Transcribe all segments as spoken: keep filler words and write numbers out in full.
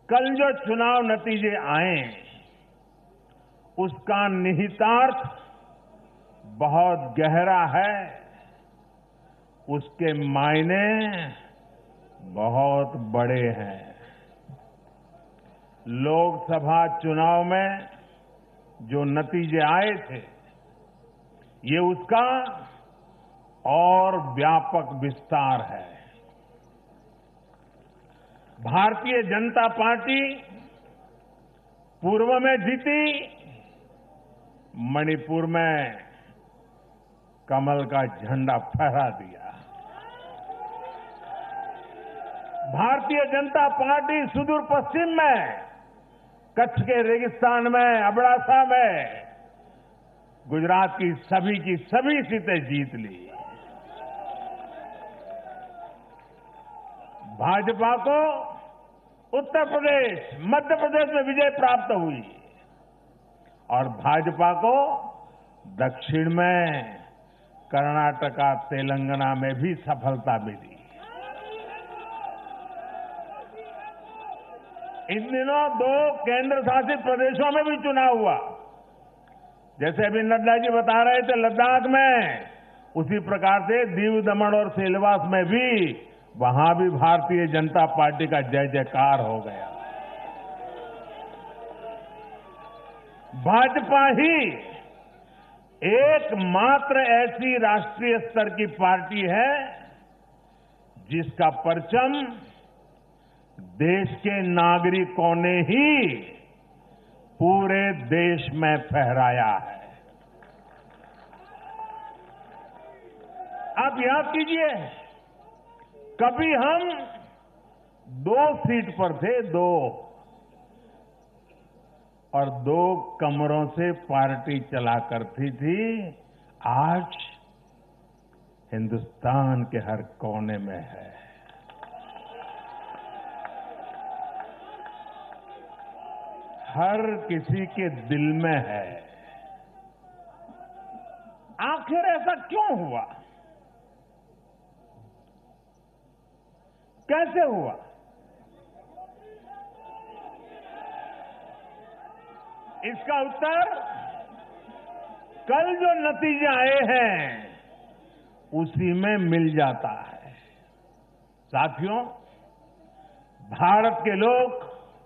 कल जो चुनाव नतीजे आए उसका निहितार्थ बहुत गहरा है, उसके मायने बहुत बड़े हैं। लोकसभा चुनाव में जो नतीजे आए थे, ये उसका और व्यापक विस्तार है। भारतीय जनता पार्टी पूर्व में जीती, मणिपुर में कमल का झंडा फहरा दिया। भारतीय जनता पार्टी सुदूर पश्चिम में कच्छ के रेगिस्तान में, अबडासा में गुजरात की सभी की सभी सीटें जीत ली। भाजपा को उत्तर प्रदेश, मध्य प्रदेश में विजय प्राप्त हुई और भाजपा को दक्षिण में कर्नाटका, तेलंगाना में भी सफलता मिली। इन दिनों दो केंद्र शासित प्रदेशों में भी चुनाव हुआ। जैसे अभी नड्डा जी बता रहे थे लद्दाख में, उसी प्रकार से दीव, दमन और सिलवास में भी, वहां भी भारतीय जनता पार्टी का जय जयकार हो गया। भाजपा ही एकमात्र ऐसी राष्ट्रीय स्तर की पार्टी है जिसका परचम देश के नागरिकों ने ही पूरे देश में फहराया है। आप याद कीजिए, कभी हम दो सीट पर थे, दो और दो कमरों से पार्टी चला करती थी। आज हिंदुस्तान के हर कोने में है। हर किसी के दिल में है। आखिर ऐसा क्यों हुआ? कैसे हुआ? इसका उत्तर कल जो नतीजे आए हैं उसी में मिल जाता है। साथियों, भारत के लोग,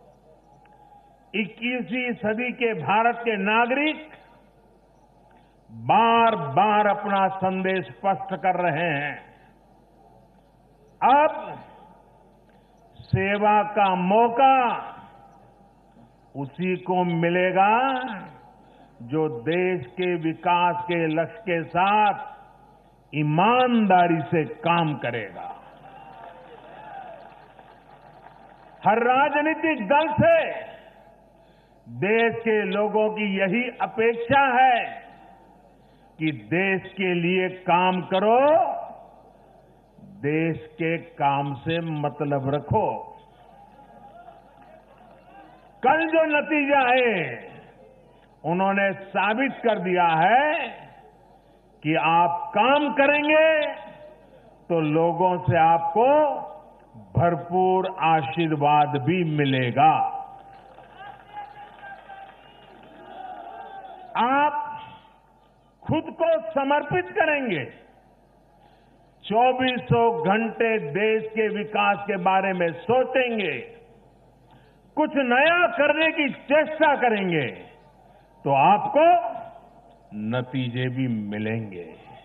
इक्कीसवीं सदी के भारत के नागरिक बार बार अपना संदेश स्पष्ट कर रहे हैं। अब सेवा का मौका उसी को मिलेगा जो देश के विकास के लक्ष्य के साथ ईमानदारी से काम करेगा। हर राजनीतिक दल से देश के लोगों की यही अपेक्षा है कि देश के लिए काम करो, देश के काम से मतलब रखो। कल जो नतीजे आए उन्होंने साबित कर दिया है कि आप काम करेंगे तो लोगों से आपको भरपूर आशीर्वाद भी मिलेगा। आप खुद को समर्पित करेंगे, चौबीसों घंटे देश के विकास के बारे में सोचेंगे, कुछ नया करने की चेष्टा करेंगे तो आपको नतीजे भी मिलेंगे।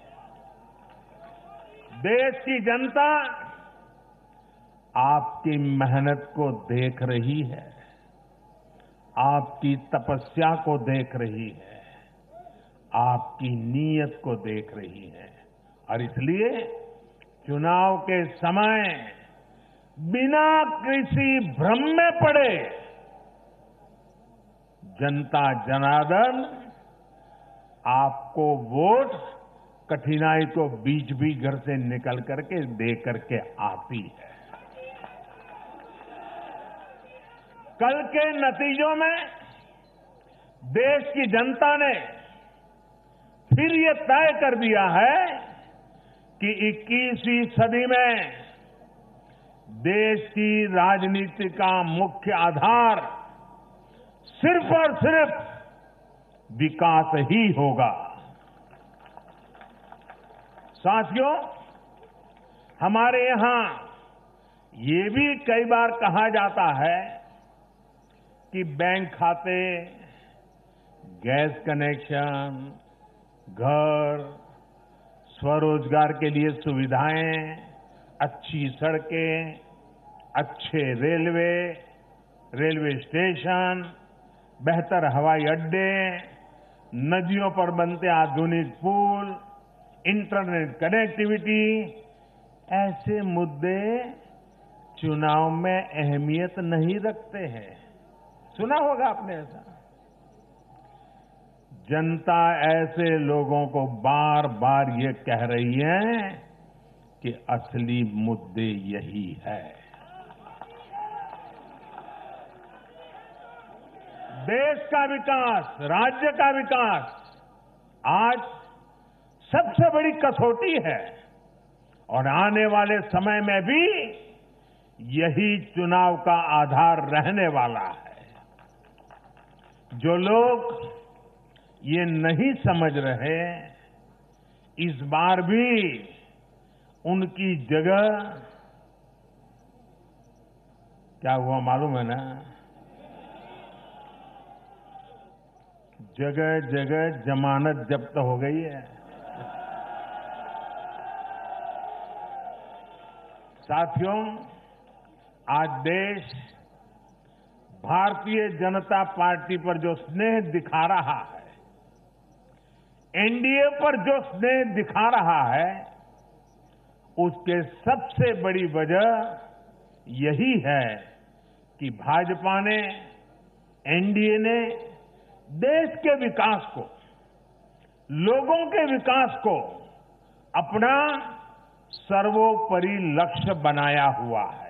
देश की जनता आपकी मेहनत को देख रही है, आपकी तपस्या को देख रही है, आपकी नीयत को देख रही है और इसलिए चुनाव के समय बिना किसी भ्रम में पड़े जनता जनार्दन आपको वोट कठिनाई को बीच भी घर से निकल करके दे करके आती है। कल के नतीजों में देश की जनता ने फिर ये तय कर दिया है कि इक्कीसवीं सदी में देश की राजनीति का मुख्य आधार सिर्फ और सिर्फ विकास ही होगा। साथियों, हमारे यहां ये भी कई बार कहा जाता है कि बैंक खाते, गैस कनेक्शन, घर, स्वरोजगार के लिए सुविधाएं, अच्छी सड़कें, अच्छे रेलवे, रेलवे स्टेशन, बेहतर हवाई अड्डे, नदियों पर बनते आधुनिक पुल, इंटरनेट कनेक्टिविटी, ऐसे मुद्दे चुनाव में अहमियत नहीं रखते हैं। सुना होगा आपने ऐसा। जनता ऐसे लोगों को बार बार ये कह रही है कि असली मुद्दे यही है। देश का विकास, राज्य का विकास आज सबसे बड़ी कसौटी है और आने वाले समय में भी यही चुनाव का आधार रहने वाला है। जो लोग ये नहीं समझ रहे, इस बार भी उनकी जगह, क्या हुआ मालूम है ना, जगह जगह जमानत जब्त हो गई है। साथियों, आज देश भारतीय जनता पार्टी पर जो स्नेह दिखा रहा है, एनडीए पर जो स्नेह दिखा रहा है, उसके सबसे बड़ी वजह यही है कि भाजपा ने, एनडीए ने देश के विकास को, लोगों के विकास को अपना सर्वोपरि लक्ष्य बनाया हुआ है।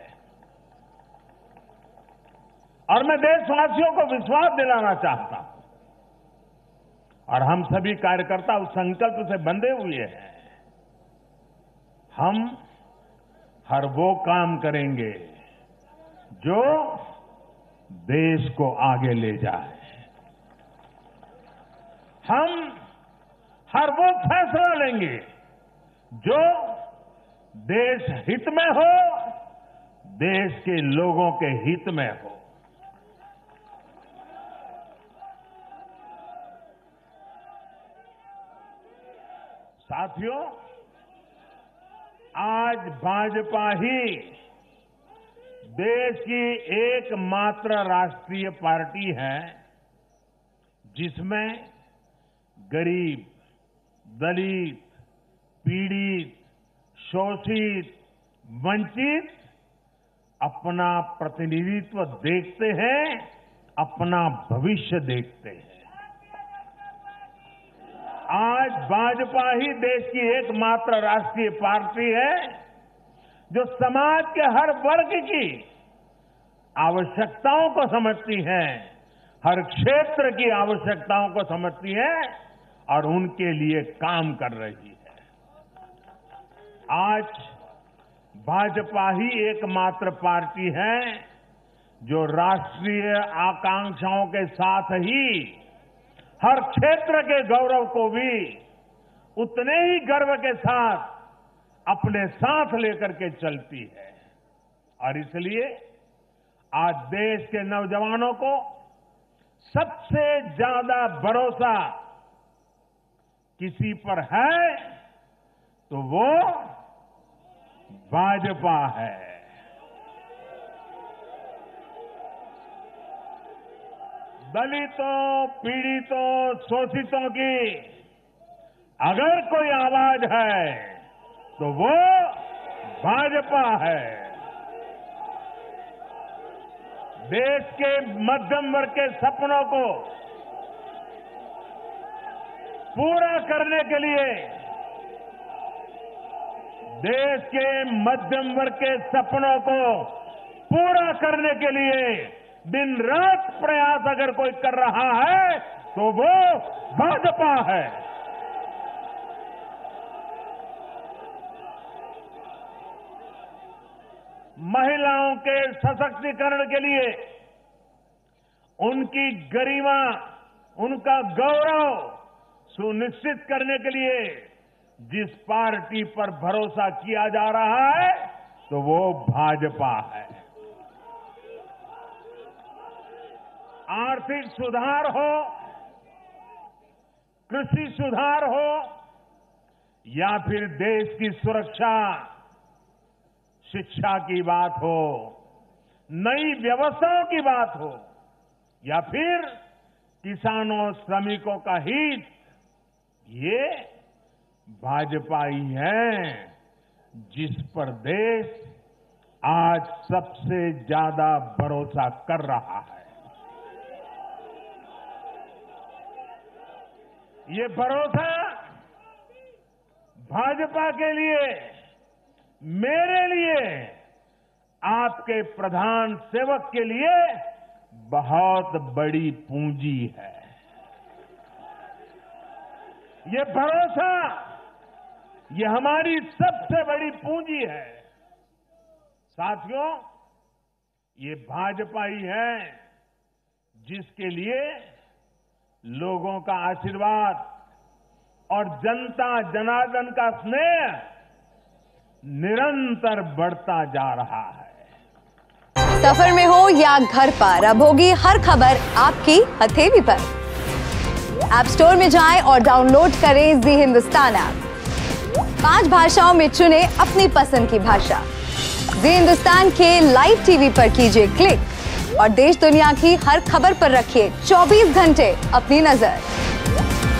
और मैं देशवासियों को विश्वास दिलाना चाहता हूं और हम सभी कार्यकर्ता उस संकल्प से बंधे हुए हैं। हम हर वो काम करेंगे जो देश को आगे ले जाए। हम हर वो फैसला लेंगे जो देश हित में हो, देश के लोगों के हित में हो। साथियों, आज भाजपा ही देश की एकमात्र राष्ट्रीय पार्टी है जिसमें गरीब, दलित, पीड़ित, शोषित, वंचित अपना प्रतिनिधित्व देखते हैं, अपना भविष्य देखते हैं। आज भाजपा ही देश की एकमात्र राष्ट्रीय पार्टी है जो समाज के हर वर्ग की आवश्यकताओं को समझती है, हर क्षेत्र की आवश्यकताओं को समझती है और उनके लिए काम कर रही है। आज भाजपा ही एकमात्र पार्टी है जो राष्ट्रीय आकांक्षाओं के साथ ही हर क्षेत्र के गौरव को भी उतने ही गर्व के साथ अपने साथ लेकर के चलती है। और इसलिए आज देश के नौजवानों को सबसे ज्यादा भरोसा किसी पर है तो वो भाजपा है। दलितों, पीड़ितों, शोषितों की अगर कोई आवाज है तो वो भाजपा है। देश के मध्यम वर्ग के सपनों को पूरा करने के लिए, देश के मध्यम वर्ग के सपनों को पूरा करने के लिए दिन रात प्रयास अगर कोई कर रहा है तो वो भाजपा है। महिलाओं के सशक्तिकरण के लिए, उनकी गरिमा, उनका गौरव सुनिश्चित करने के लिए जिस पार्टी पर भरोसा किया जा रहा है तो वो भाजपा है। आर्थिक सुधार हो, कृषि सुधार हो या फिर देश की सुरक्षा, शिक्षा की बात हो, नई व्यवस्थाओं की बात हो या फिर किसानों श्रमिकों का हित, ये भाजपा ही है जिस पर देश आज सबसे ज्यादा भरोसा कर रहा है। ये भरोसा भाजपा के लिए, मेरे लिए, आपके प्रधान सेवक के लिए बहुत बड़ी पूंजी है। ये भरोसा, ये हमारी सबसे बड़ी पूंजी है। साथियों, ये भाजपा ही है जिसके लिए लोगों का आशीर्वाद और जनता जनार्दन का स्नेह निरंतर बढ़ता जा रहा है। सफर में हो या घर पर, अब होगी हर खबर आपकी हथेली पर। ऐप स्टोर में जाएं और डाउनलोड करें जी हिंदुस्तान ऐप। पांच भाषाओं में चुने अपनी पसंद की भाषा। जी हिंदुस्तान के लाइव टीवी पर कीजिए क्लिक और देश दुनिया की हर खबर पर रखिए चौबीस घंटे अपनी नजर।